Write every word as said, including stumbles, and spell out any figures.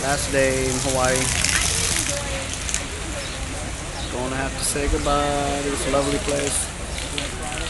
Last day in Hawaii. Gonna have to say goodbye to this lovely place.